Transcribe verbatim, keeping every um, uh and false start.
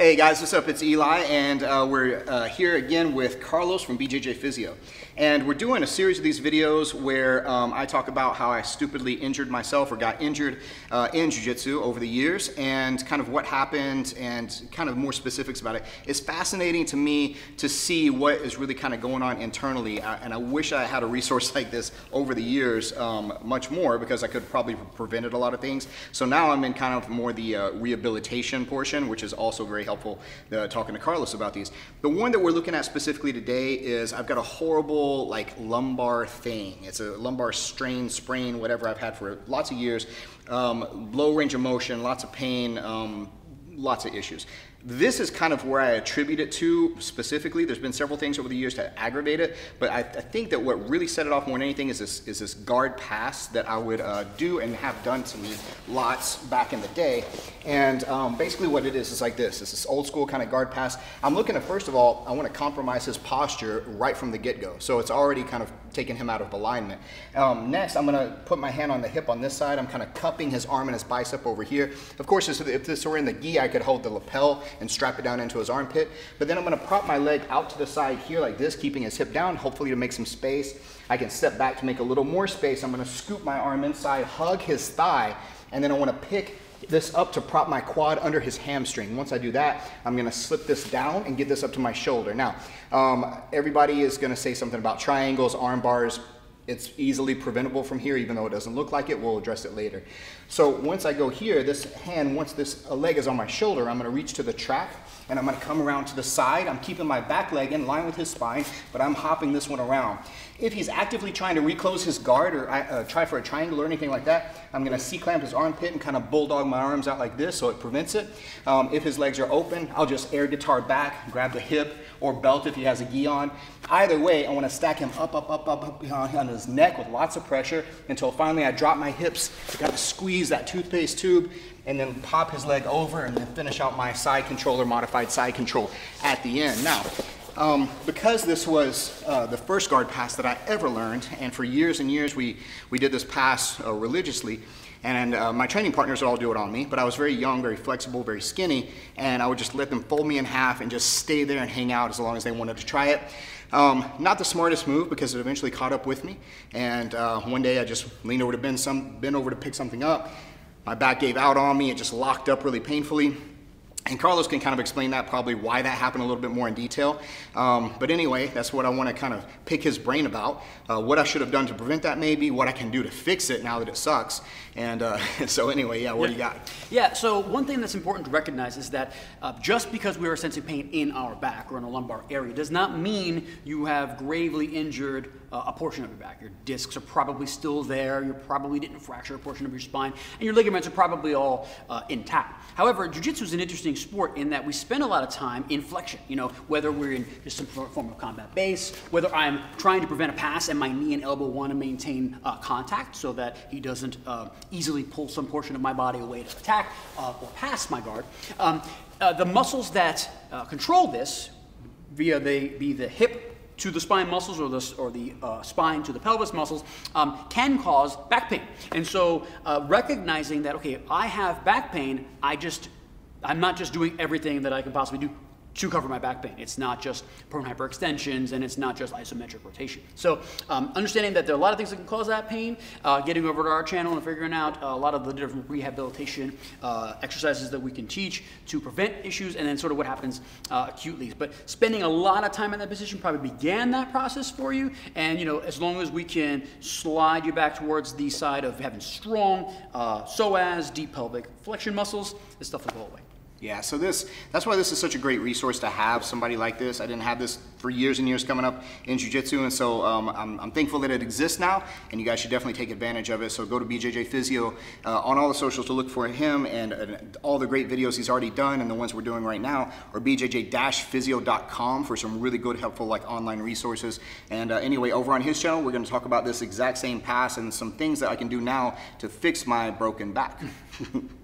Hey guys, what's up? It's Eli, and uh, we're uh, here again with Carlos from B J J Physio. And we're doing a series of these videos where um, I talk about how I stupidly injured myself or got injured uh, in jiu-jitsu over the years, and kind of what happened and kind of more specifics about it. It's fascinating to me to see what is really kind of going on internally, uh, and I wish I had a resource like this over the years um, much more, because I could probably have prevented a lot of things. So now I'm in kind of more the uh, rehabilitation portion, which is also very helpful uh, talking to Carlos about these. The one that we're looking at specifically today is I've got a horrible like lumbar thing. It's a lumbar strain, sprain, whatever I've had for lots of years. Um, low range of motion, lots of pain, um, lots of issues. This is kind of where I attribute it to specifically. There's been several things over the years to aggravate it, but I, I think that what really set it off more than anything is this, is this guard pass that I would uh, do and have done to me lots back in the day. And um, basically what it is is like this. It's this old school kind of guard pass. I'm looking at, first of all, I want to compromise his posture right from the get-go. So it's already kind of taking him out of alignment. Um, next, I'm going to put my hand on the hip on this side. I'm kind of cupping his arm and his bicep over here. Of course, if this were in the gi, I could hold the lapel and strap it down into his armpit. But then I'm going to prop my leg out to the side here like this, keeping his hip down, hopefully to make some space. I can step back to make a little more space. I'm going to scoop my arm inside, hug his thigh, and then I want to pick this up to prop my quad under his hamstring. Once I do that, I'm going to slip this down and get this up to my shoulder. Now, um, everybody is going to say something about triangles, arm bars. It's easily preventable from here, even though it doesn't look like it. We'll address it later. So once I go here, this hand, once this leg is on my shoulder, I'm going to reach to the track, and I'm going to come around to the side. I'm keeping my back leg in line with his spine, but I'm hopping this one around. If he's actively trying to reclose his guard or uh, try for a triangle or anything like that, I'm going to C-clamp his armpit and kind of bulldog my arms out like this so it prevents it. Um, if his legs are open, I'll just air guitar back, grab the hip or belt if he has a gi on. Either way, I want to stack him up, up, up, up, up on his neck with lots of pressure until finally I drop my hips, got to squeeze that toothpaste tube, and then pop his leg over and then finish out my side control or modified side control at the end. Now, Um, because this was uh, the first guard pass that I ever learned, and for years and years we, we did this pass uh, religiously, and uh, my training partners would all do it on me, but I was very young, very flexible, very skinny, and I would just let them fold me in half and just stay there and hang out as long as they wanted to try it. Um, not the smartest move, because it eventually caught up with me, and uh, one day I just leaned over to bend, some, bend over to pick something up. My back gave out on me, it just locked up really painfully. And Carlos can kind of explain that, probably why that happened a little bit more in detail. Um, but anyway, that's what I want to kind of pick his brain about. Uh, what I should have done to prevent that maybe, what I can do to fix it now that it sucks. And uh, so anyway, yeah, what yeah. do you got? Yeah, so one thing that's important to recognize is that uh, just because we are sensing pain in our back or in a lumbar area does not mean you have gravely injured uh, a portion of your back. Your discs are probably still there, you probably didn't fracture a portion of your spine, and your ligaments are probably all uh, intact. However, jiu-jitsu is an interesting sport in that we spend a lot of time in flexion, you know, whether we're in just some form of combat base, whether I'm trying to prevent a pass and my knee and elbow want to maintain uh, contact so that he doesn't uh, easily pull some portion of my body away to attack uh, or pass my guard. Um, uh, the muscles that uh, control this, via the, be the hip to the spine muscles or the, or the uh, spine to the pelvis muscles, um, can cause back pain. And so uh, recognizing that, okay, I have back pain, I just, I'm not just doing everything that I can possibly do to cover my back pain. It's not just prone hyperextensions, and it's not just isometric rotation. So um, understanding that there are a lot of things that can cause that pain, uh, getting over to our channel and figuring out uh, a lot of the different rehabilitation uh, exercises that we can teach to prevent issues, and then sort of what happens uh, acutely. But spending a lot of time in that position probably began that process for you, and you know, as long as we can slide you back towards the side of having strong uh, psoas, deep pelvic flexion muscles, this stuff will go away. Yeah, so this, that's why this is such a great resource to have somebody like this. I didn't have this for years and years coming up in jiu-jitsu, and so um, I'm, I'm thankful that it exists now, and you guys should definitely take advantage of it. So go to B J J Physio uh, on all the socials to look for him and, and all the great videos he's already done and the ones we're doing right now, or B J J physio dot com for some really good, helpful like online resources. And uh, anyway, over on his channel, we're going to talk about this exact same pass and some things that I can do now to fix my broken back.